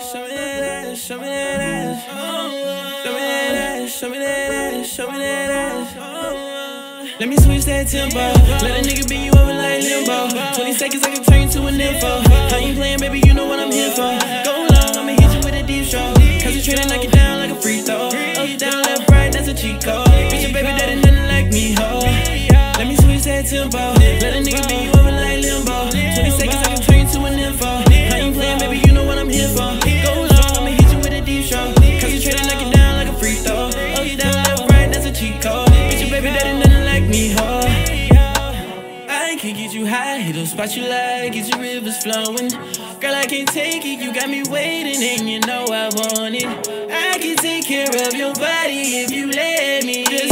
show me that ass, show me that ass. Show me that ass, show me that ass, show me that ass. Let me switch that tempo. Let a nigga bend you over like limbo. 20 seconds I can turn you to an info. I ain't playing, baby, you know what I'm here for. Go long, I'ma hit you with a deep stroke. Concentrate and knock it down like a free throw. Up, down, left, right, that's a cheat code. Bitch, your baby daddy nothing like me, ho. Let me switch that tempo. Let a nigga bend you over like limbo. 20 seconds I can turn you to an info. I ain't playing, baby, you know what I'm here for. Go long, I'ma hit you with a deep stroke. Concentrate and knock it down like a free throw. Up, down, left, right, that's a cheat code. Bitch, your baby daddy nothing like me, ho. I can get you high, hit those spots you like, get your rivers flowing. Girl, I can't take it, you got me waiting and you know I want it. I can take care of your body if you let me. Just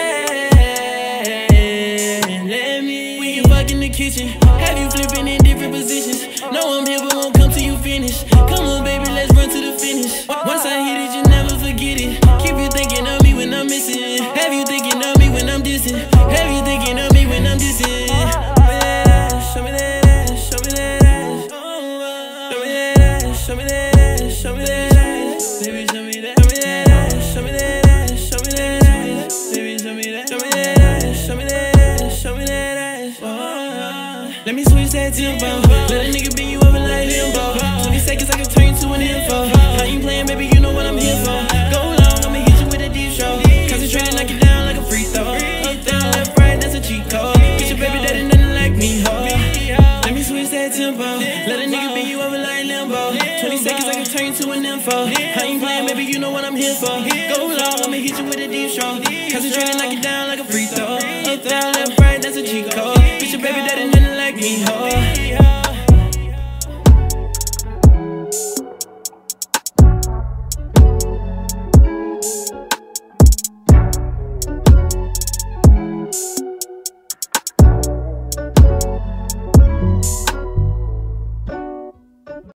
let me. We can fuck in the kitchen, have you flipping in different positions. No, I'm here but won't come till you finish. Come on baby, let's run to the finish. Once I hit it, you never forget it. Keep you thinking of me when I'm missing. Have you thinking of me when I'm dissing. Have you thinking of me when I'm dissing. Show me that ass, show me that ass. Show me that ass, show me that ass. Baby, show me that. Show me that ass, show me that ass, show me that ass. Baby, show me that. Show me that ass, show me that ass, show me that ass. Let me switch that tempo. Let a nigga bend you over like limbo. 20 seconds I can turn you to an info. I ain't playing, baby, you know what I'm here for. Go long, I'ma hit you with a deep stroke. Concentrate and knock it down like a free throw. Up, down, left, right, that's a cheat code. Get your baby daddy nothing like me, ho. Let me switch that tempo. Let a nigga bend you over like limbo. 20 seconds I can turn you to an info. I ain't playing, baby, you know what I'm here for. Go long, I'ma hit you with a deep stroke. Concentrate and knock it down like a free throw. Up, down, left, right, that's a cheat code. Bitch, your baby daddy nothing like me, ho.